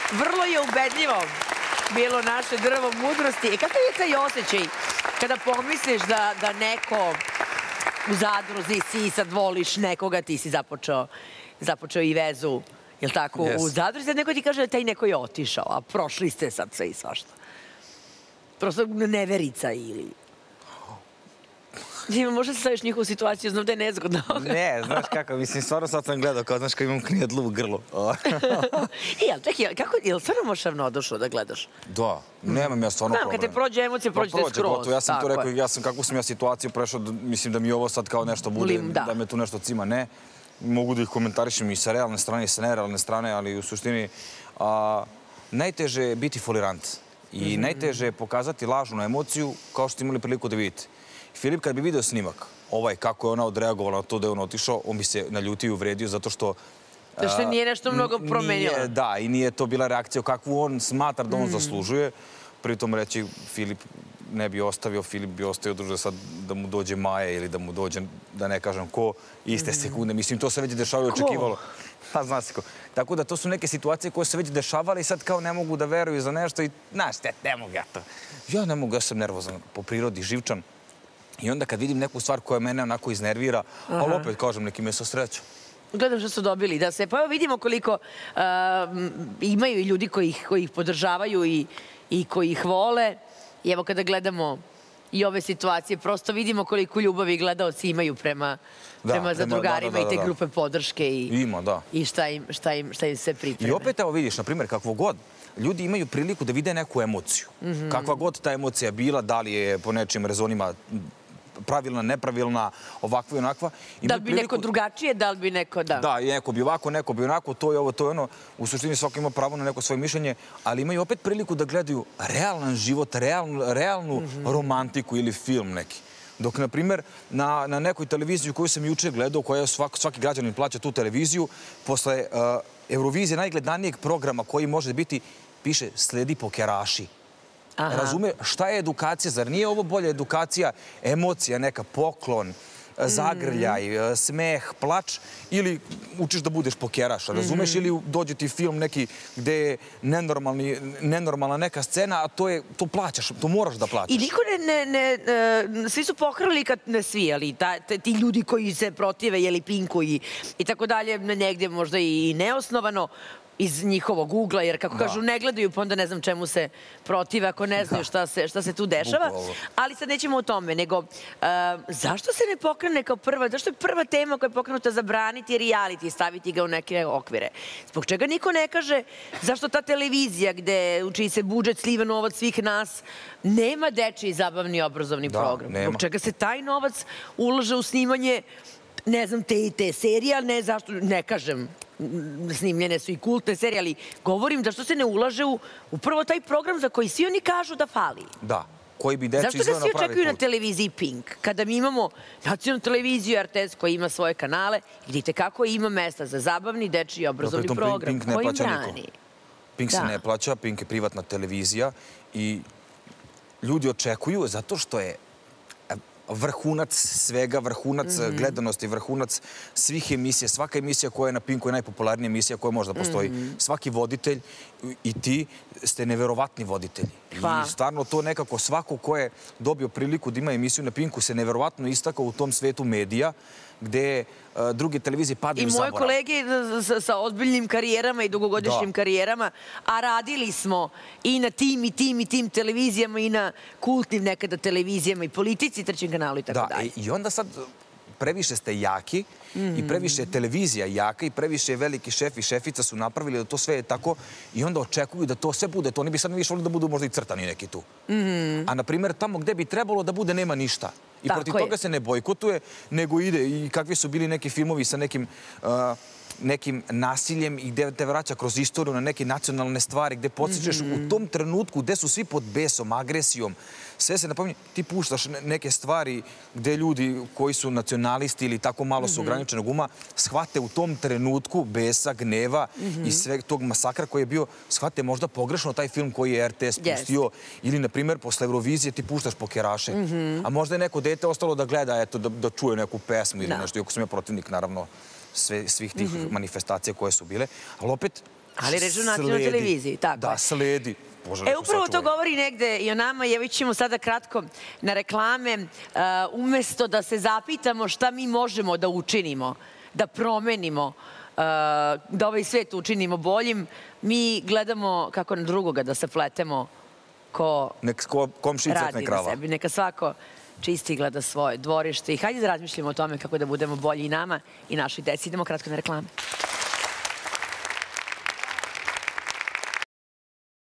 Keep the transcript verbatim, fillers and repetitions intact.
vrlo je ubedljivo bilo naše drvo mudrosti. I kakav je taj osjećaj kada pomisliš da, da neko u zadruzi si sad voliš nekoga, ti si započeo, započeo i vezu, jel tako, Yes. u zadruzi, sad neko ti kaže da taj neko je otišao, a prošli ste sad sve i svašta. Prosto neverica ili... Ima, možda se staviš njihovu situaciju, znam da je nezgodno. Ne, znaš kako, mislim, stvarno sad sam gledao, kao znaš kao imam knjedlu u grlu. I, ali čekaj, kako, je li stvarno možeš ravnodušno da gledaš? Da, nemam ja stvarno Znam, problem. kad te prođe emocije, prođe te skroz. Gotovo, ja sam to tako rekao, je. ja sam kakvu sam ja situaciju prešao, mislim da mi ovo sad kao nešto bude, Lim, da. da me tu nešto cima, ne. Mogu da ih komentarišem i sa realne strane i sa nerealne strane, ali u suštini a, najteže je biti folirant. I najteže je pokazati lažnu emociju kao što ste imali priliku da vidite. Filip, kad bi video snimak, ovaj, kako je ona odreagovala na to da je on otišao, on bi se naljutio i uvredio zato što... Da što nije nešto mnogo promenilo. Nije, da, i nije to bila reakcija kakvu on smatra da on zaslužuje. Pritom reći, Filip ne bi ostavio, Filip bi ostavio druže sad da mu dođe Maja ili da mu dođe, da ne kažem ko, iste sekunde. Mislim, to se već dešavalo i očekivalo. Pa, zna se ko. Tako da to su neke situacije koje se već dešavale i sad kao ne mogu da veruju za nešto i, znaš, ne mogu ja to. Ja ne mogu, ja sam nervozan po prirodi, živčan. I onda kad vidim neku stvar koja mene onako iznervira, ali opet kažem, neki me sa srećom. Gledam što su dobili, da se, pa evo vidimo koliko imaju i ljudi koji ih podržavaju i koji ih vole. I evo kada gledamo i ove situacije, prosto vidimo koliko ljubavi gledaoci imaju prema zadrugarima i te grupe podrške i šta im se pripreme. I opet evo vidiš, na primjer, kakvo god, ljudi imaju priliku da vide neku emociju. Kakva god ta emocija bila, da li je po nečim rezonima pravilna, nepravilna, ovakva i onakva. Da li bi neko drugačije, da li bi neko, da. Da, neko bi ovako, neko bi onako, to je ovo, to je ono. U suštini svako ima pravo na neko svoje mišljenje, ali imaju opet priliku da gledaju realan život, realnu romantiku ili film neki. Dok, na primjer, na nekoj televiziji koju sam juče gledao, koja svaki građanin plaća tu televiziju, posle Eurovizije najgledanijeg programa koji može biti, piše sledi pokeraši. Razume, šta je edukacija? Zar nije ovo bolja edukacija? Emocija, neka poklon, zagrljaj, smeh, plač, ili učiš da budeš pokeraš, razumeš? Ili dođe ti film neki gde je nenormalna neka scena, a to plaćaš, to moraš da plaćaš. I niko ne, svi su pohrali, ne svi, ali ti ljudi koji se protive, jeli Pinku i tako dalje, negdje možda i neosnovano, iz njihovog ugla, jer kako kažu, ne gledaju, pa onda ne znam čemu se protive ako ne znaju šta se tu dešava. Ali sad nećemo o tome, nego zašto se ne pokrene kao prva, zašto je prva tema koja je pokrenuta zabraniti reality i staviti ga u neke okvire? Zbog čega niko ne kaže zašto ta televizija gde u čiji se budžet sliva novac svih nas nema dečiji zabavni obrazovni program? Zbog čega se taj novac ulaže u snimanje, ne znam, te i te serije, ali ne zašto, ne kažem, snimljene su i kultne serije, ali govorim da što se ne ulaže u upravo taj program za koji svi oni kažu da fali. Da, koji bi deca izveo na pravi put. Zašto ga svi očekuju na televiziji Pink? Kada mi imamo nacionalnu televiziju R T S koja ima svoje kanale, vidite kako ima mesta za zabavni, dečiji obrazovni program. Ko im brani? Pink se ne plaća, Pink je privatna televizija i ljudi očekuju zato što je vrhunac svega, vrhunac gledanosti, vrhunac svih emisija. Svaka emisija koja je na Pinku je najpopularnija emisija koja može da postoji. Svaki voditelj i ti ste neverovatni voditelji. I stvarno to nekako svako ko je dobio priliku da ima emisiju na Pinku se neverovatno istakao u tom svetu medija gde druge televizije padaju u zaborav. I moje kolege sa ozbiljnim karijerama i dugogodišnjim karijerama, a radili smo i na tim i tim i tim televizijama i na kultnim nekada televizijama i Politici, Trećem kanalu i tako dalje. Da, i onda sad previše ste jaki i previše je televizija jaka i previše je veliki šef i šefica su napravili da to sve je tako i onda očekuju da to sve bude. To oni bi sad više volili da budu možda i crtani neki tu. A, na primjer, tamo gde bi trebalo da bude nema ništa. I protiv toga se ne bojkotuje, nego ide i kakvi su bili neki filmovi sa nekim nekim nasiljem i gde te vraća kroz istoriju na neke nacionalne stvari, gde podsjećaš u tom trenutku gde su svi pod besom, agresijom. Sve se napominje, ti puštaš neke stvari gde ljudi koji su nacionalisti ili tako malo su ograničenog uma, shvate u tom trenutku besa, gneva i sve tog masakra koji je bio, shvate možda pogrešno taj film koji je R T S pustio ili, na primjer, posle Eurovizije ti puštaš pokeraše. A možda je neko dete ostalo da gleda, eto, da čuje neku pesmu ili nešto, iako sam ja protivnik, naravno, svih tih manifestacija koje su bile. Ali opet, Ali režu na nacionalnoj sledi. televiziji, tako Da, je. sledi. Bože, E, neko upravo to sačuvaj. govori negde i o nama i evo ćemo sada kratko na reklame. Uh, umesto da se zapitamo šta mi možemo da učinimo, da promenimo, uh, da ovaj svet učinimo boljim, mi gledamo kako na drugoga da se pletemo ko Nek ko, komši radi crkne na krava. sebi. Neka svako čisti i gleda svoje dvorište. I hajde da razmišljamo o tome kako da budemo bolji i nama i našoj deci. Idemo kratko na reklame.